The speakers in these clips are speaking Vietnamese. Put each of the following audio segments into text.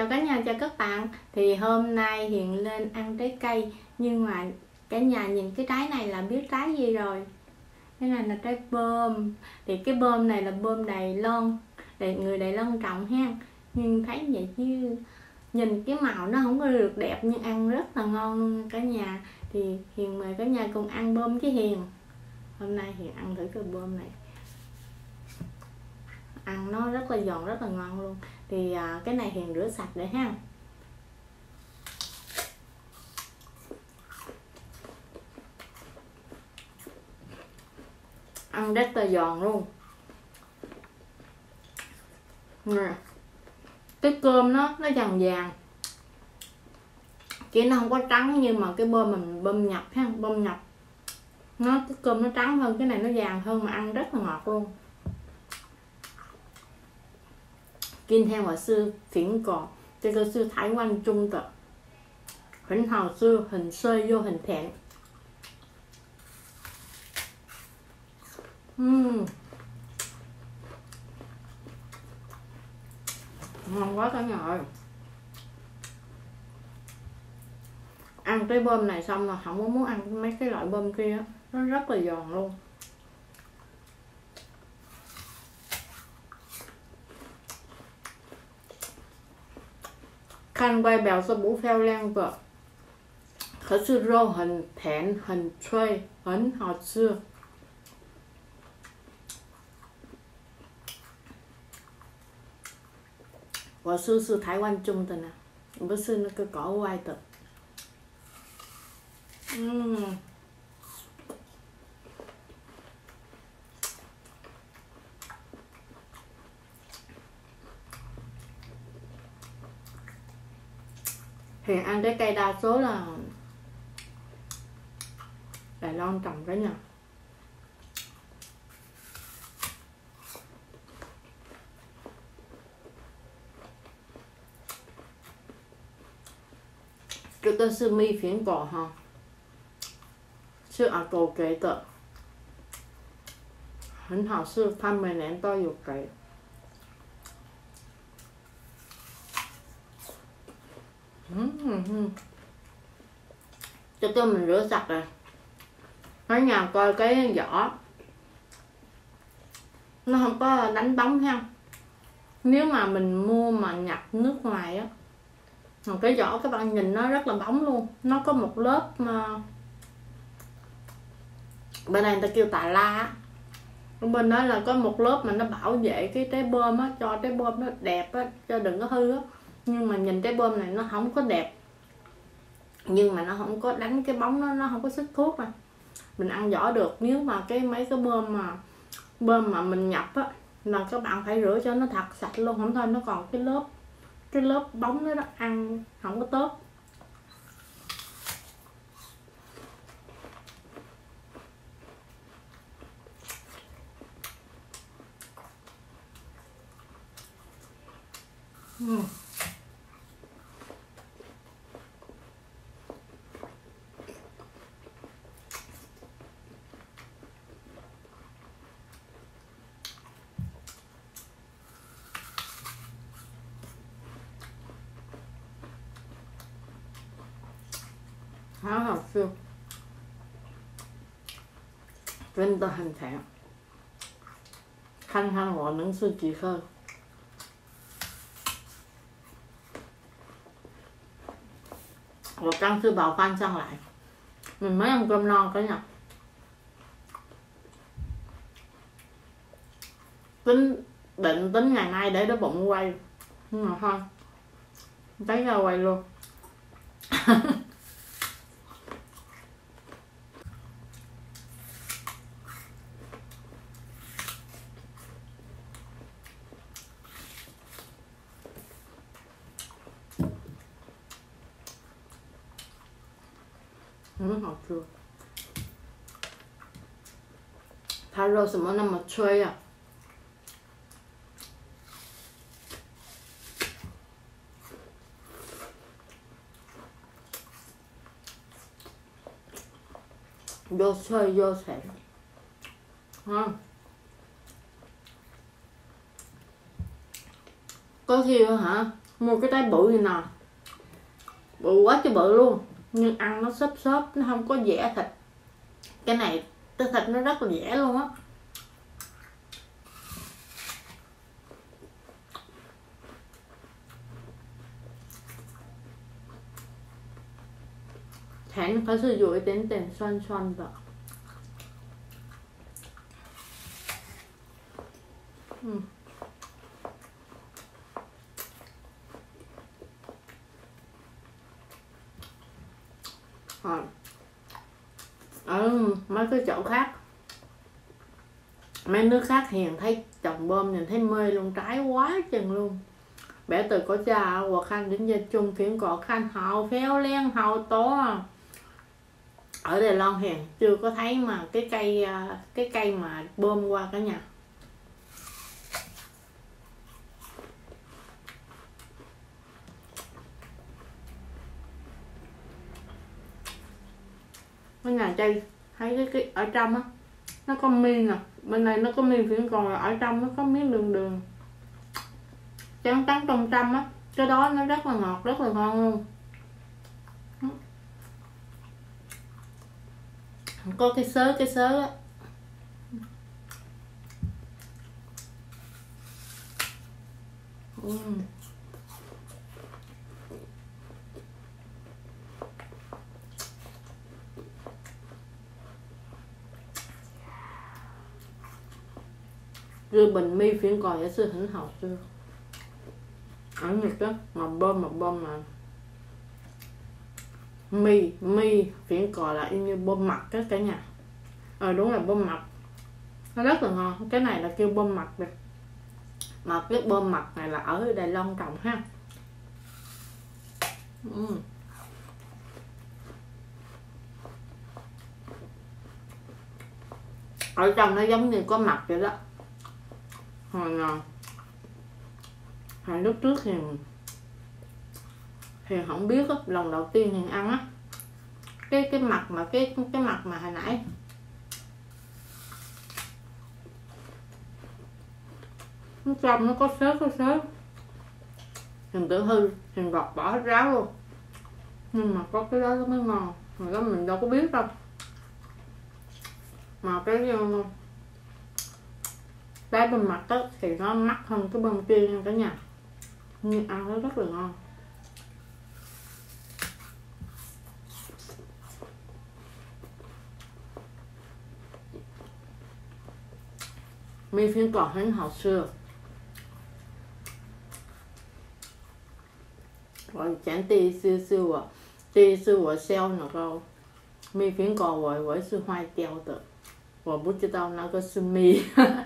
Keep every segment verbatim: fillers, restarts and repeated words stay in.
Chào cả nhà, chào các bạn. Thì hôm nay Hiền lên ăn trái cây, nhưng mà cả nhà nhìn cái trái này là biết trái gì rồi. Cái này là trái bơm. Thì cái bơm này là bơm Đài Loan, để người Đài Loan trồng ha. Nhưng thấy vậy chứ nhìn cái màu nó không có được đẹp, nhưng ăn rất là ngon luôn cả nhà. Thì Hiền mời cả nhà cùng ăn bơm với Hiền. Hôm nay Hiền ăn thử cái bơm này, ăn nó rất là giòn, rất là ngon luôn. Thì à, cái này Hiền rửa sạch để ha. Ăn rất là giòn luôn nè. Cái cơm nó nó vàng vàng, chỉ nó không có trắng như mà cái bơm mình bơm nhập ha. Bơm nhập nó cái cơm nó trắng hơn, cái này nó vàng hơn, mà ăn rất là ngọt luôn. 今天我是苹果，这个是台湾种的，很好吃，很脆又很甜。嗯， ngon quá cả nhà ơi. Ăn cái bơm này xong là không có muốn ăn mấy cái loại bơm kia, nó rất là giòn luôn.看外表是不漂亮的，可是肉很甜很脆，很好吃。我是是台湾种的呢，不是那个国外的。嗯， Hiền ăn trái cây đa số là Đài Loan trồng cả nhà. Cái tên是蜜苹果哈，是阿狗给的，很好吃，他每年都有给。 Cho tôi mình rửa sạch rồi. Ở nhà coi cái vỏ nó không có đánh bóng ha. Nếu mà mình mua mà nhập nước ngoài á, cái vỏ các bạn nhìn nó rất là bóng luôn. Nó có một lớp mà bên này người ta kêu tà la á, bên đó là có một lớp mà nó bảo vệ cái trái bơm á, cho trái bơm nó đẹp á, cho đừng có hư á. Nhưng mà nhìn trái bơm này nó không có đẹp, nhưng mà nó không có đánh cái bóng, nó nó không có sức thuốc à. Mình ăn vỏ được. Nếu mà cái mấy cái bơm mà bơm mà mình nhập á là các bạn phải rửa cho nó thật sạch luôn, không thôi nó còn cái lớp cái lớp bóng đó, đó ăn không có tốt. uhm. 好好吃，真的很甜。看看我能吃几颗。我刚吃饱饭上来，mình mới ăn cơm no cả nhà. Tính định tính ngày nay để đói bụng quay, nhưng mà thôi, lấy ra quay luôn. Rất 好吃，它肉怎么那么脆啊？又脆又甜，啊！có khi hả mua cái trái bự gì nè, bự quá chứ bự luôn, nhưng ăn nó xốp xốp, nó không có dẻ thịt. Cái này cái thịt nó rất là dẻ luôn á. Hãng phải sử dụng đến tiền xoăn xoăn vậy. Ừ. Rồi. Ở mấy cái chỗ khác, mấy nước khác Hiền thấy trồng bơm nhìn thấy mê luôn, trái quá chừng luôn. Bé từ có cha hoặc khăn đến giờ chung phiến cỏ khăn hậu phéo len hậu to. Ở Đài Loan Hiền chưa có thấy mà cái cây cái cây mà bơm qua cả nhà. Cái nhà cây thấy cái, cái ở trong á nó có mi nè, bên này nó có mi phiến còn ở trong nó có miếng đường đường trắng trắng trong trăm á, cái đó nó rất là ngọt, rất là ngon luôn. Có cái sớ cái sớ á. uhm. Rưa bình mi phiến còi ở sư hỉnh học xưa ở Nhật đó, mà bơm mà bơm mà mi mi phiến còi là như bơm mặt đó cả nhà. Ờ đúng là bơm mặt, nó rất là ngon. Cái này là kêu bơm mặt được, mà cái bơm mặt này là ở Đài Loan trồng ha. ừ. Ở trong nó giống như có mặt vậy đó. Hồi nào hồi lúc trước thì thì không biết á, lần đầu tiên thì ăn á, cái cái mặt mà cái cái mặt mà hồi nãy nó trong nó có xớt có xớt, mình tưởng hư thì gọt bỏ hết ráo luôn, nhưng mà có cái đó nó mới ngon, mà đó mình đâu có biết đâu. Mà cái cái bên mặt đó thì nó mắc hơn cái bên kia nha cả nhà, nhưng ăn nó rất là ngon. Mi phiến cò很好吃，我以前第一次是我第一次我削那个蜜苹果，我以为是坏掉的，我不知道那个是蜜。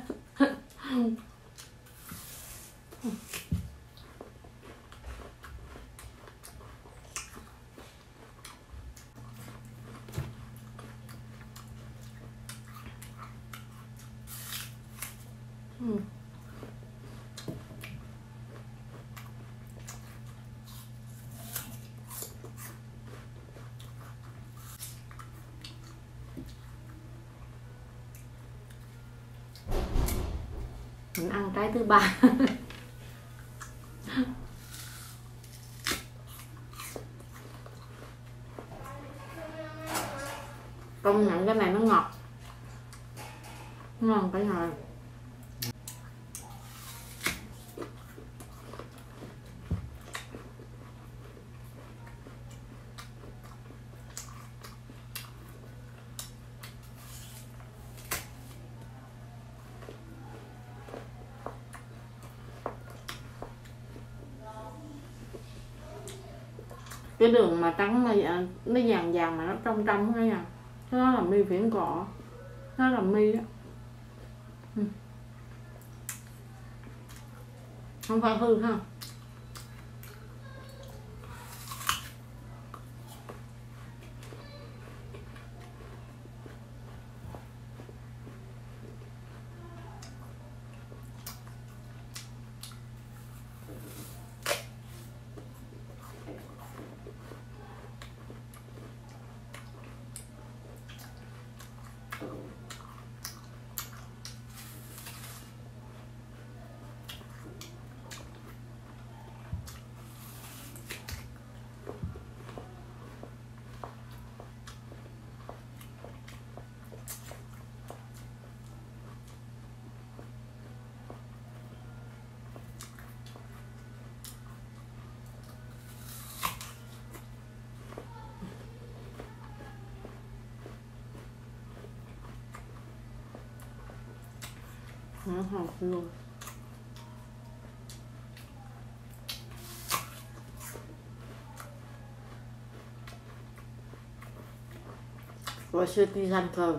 嗯。Mình ăn trái thứ ba. Công nhận cái này nó ngọt, ngon cả nhà. Cái đường mà trắng mà nó vàng vàng mà nó trong trong cái nha, nó là mi phiến cọ, nó là mi đó. Ừ. Không phải hư ha. Nó hột luôn. Hồi xưa đi săn cơm.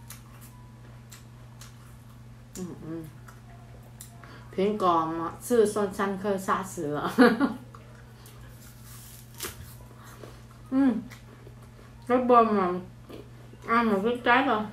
Ừ, ừ. Phiến cò mà xưa son săn khơi xa sữa. Ừ. Cái bơm mà ăn một cái trái thôi.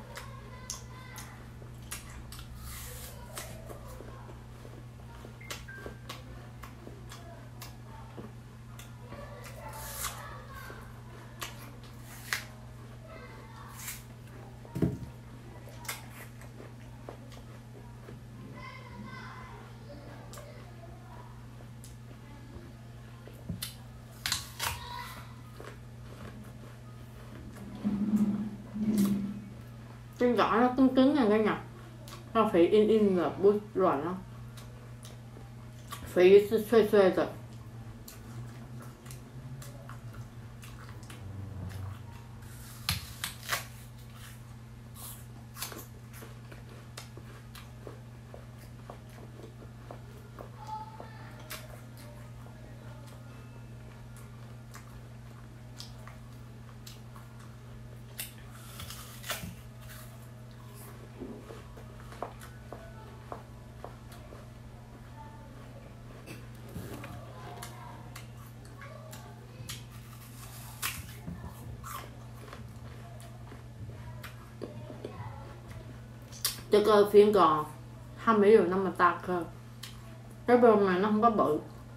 Cái vỏ nó cứng cứng này cả nhà, nó phải in in rồi bút rồi nó phải xuê xuê rồi. Cho cơ phiên cò hai mấy điều năm mà ta cơ. Cái bơm này nó không có bự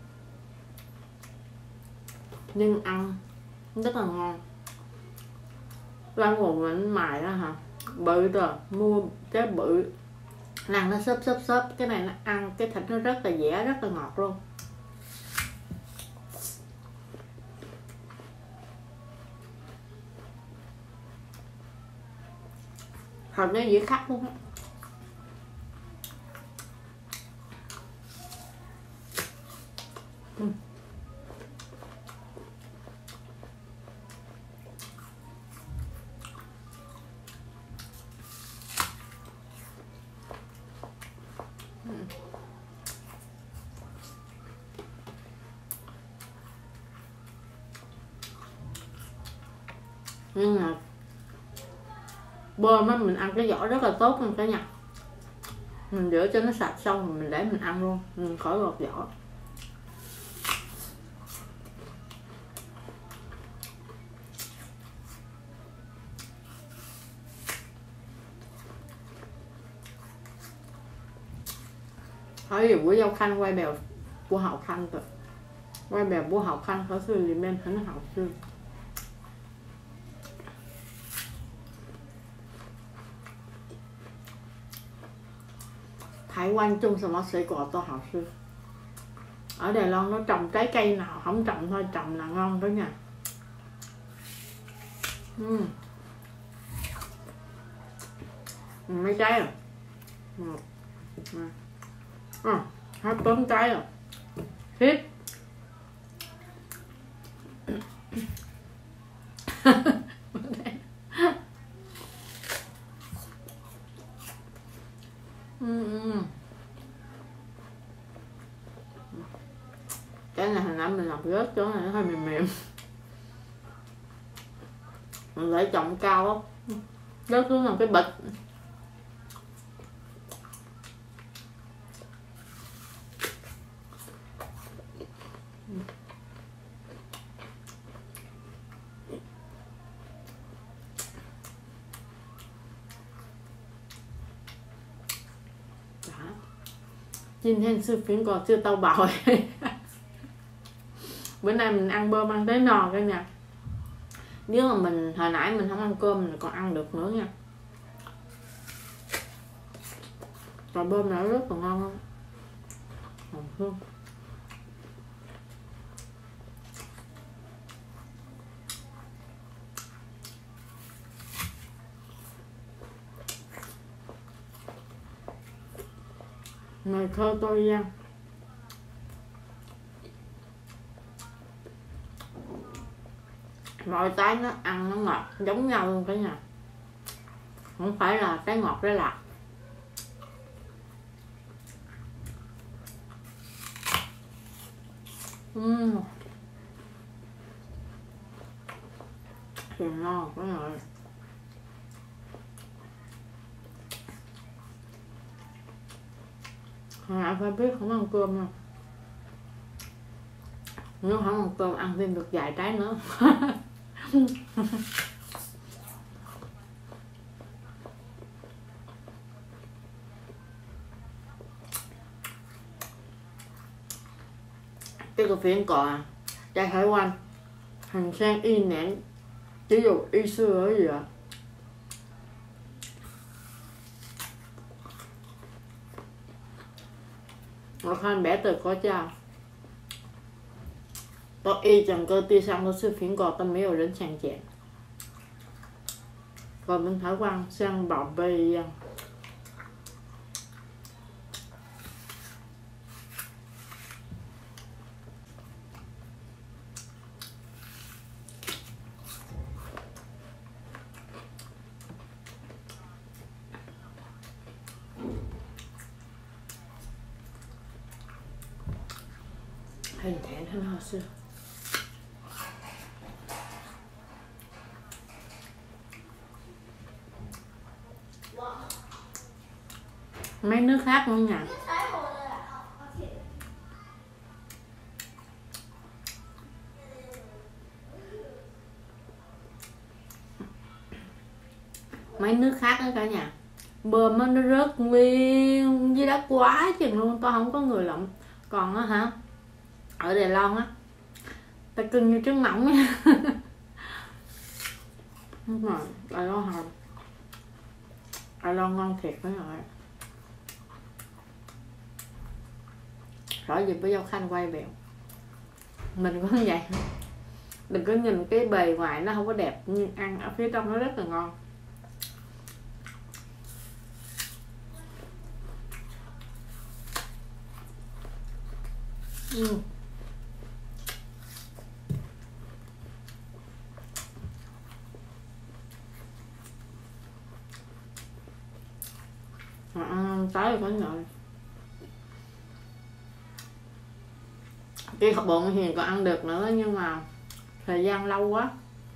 nhưng ăn rất là ngon. Rau củ mình mài đó hả, bự rồi, mua cái bự làm nó xốp xốp xốp. Cái này nó ăn cái thịt nó rất là dẻ, rất là ngọt luôn. Thịt nó dễ khắc luôn á. Ừ. Nhưng mà bơm á, mình ăn cái vỏ rất là tốt luôn cả nhà. Mình rửa cho nó sạch xong rồi mình để mình ăn luôn, mình khỏi gọt vỏ. Hỏi dù của dâu khanh quay bèo của hậu khanh rồi. Quay bèo của hậu khanh có sư thì bên nó hậu sư. Thái Quan chung sao sẽ có to hậu sư. Ở Đài Loan nó trồng trái cây nào không trồng thôi, trồng là ngon đó nha. Ừ. Mấy trái rồi. Ừ. Ừ. À, hai bốn trái rồi. Hít. Ừ. Cái này hồi nãy mình làm rớt chỗ này nó hơi mềm mềm. Mình để trồng cao lắm, rớt xuống làm cái bịch. Chinh hen sư phiến còn chưa tao bảo. Bữa nay mình ăn bơm ăn tới no cả nhà. Nếu mà mình hồi nãy mình không ăn cơm mình còn ăn được nữa nha. Rồi bơm này rất là ngon không? Ngon hương. Này thơ tôi ăn. Mọi trái nó ăn nó ngọt giống nhau luôn cả nhà. Không phải là cái ngọt cái lạc. Uhm. Thì ngon quá rồi. Hồi nãy phải biết không ăn cơm đâu. Nếu không ăn cơm ăn thêm được vài trái nữa. Cái cà phê Anh Cò chai hải quan hành sang y nén ví dụ y xưa ấy gì ạ. Nó khan bé từ có chào có y chẳng cơ ti sang nó sư phiến cò tâm mấy ở đến chàng chẹn. Còn mình thái quan sang bảo bê ăn. Hình thẹn hơn hồi xưa. Mấy nước khác không nhỉ? Mấy nước khác đó cả nhà bơm nó rớt nguyên dưới đất quá chừng luôn, tao không có người lộng. Còn á hả, ở Đài Loan á ta cưng như trứng mỏng nha. Nhưng mà Đài Loan hả, Đài Loan ngon thiệt mấy rồi. Rõ gì với Giao Khanh quay bèo mình cũng vậy. Đừng có nhìn cái bề ngoài nó không có đẹp nhưng ăn ở phía trong nó rất là ngon. Ừ. À, tái rồi có nhồi cái hộp bụng thì còn ăn được nữa nhưng mà thời gian lâu quá,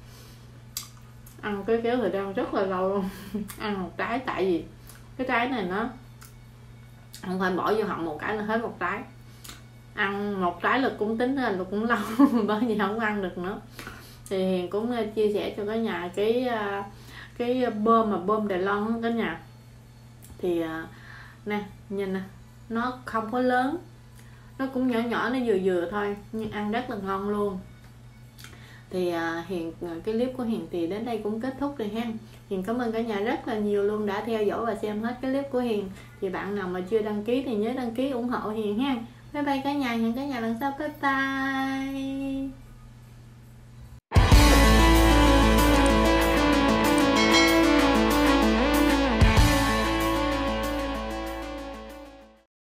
ăn cái kéo thời gian rất là lâu luôn. Ăn một trái tại vì cái trái này nó không phải bỏ vô họng một cái là hết một trái, ăn một trái là cũng tính là cũng lâu. Bởi vì không ăn được nữa. Thì Hiền cũng chia sẻ cho cả nhà cái cái bơm mà bơm Đài Loan cả nhà. Thì nè nhìn nè, nó không có lớn, nó cũng nhỏ nhỏ, nó vừa vừa thôi nhưng ăn rất là ngon luôn. Thì Hiền cái clip của Hiền thì đến đây cũng kết thúc rồi ha. Hiền cảm ơn cả nhà rất là nhiều luôn đã theo dõi và xem hết cái clip của Hiền. Thì bạn nào mà chưa đăng ký thì nhớ đăng ký ủng hộ Hiền ha. Bye bye cả nhà, hẹn cả nhà lần sau, bye bye.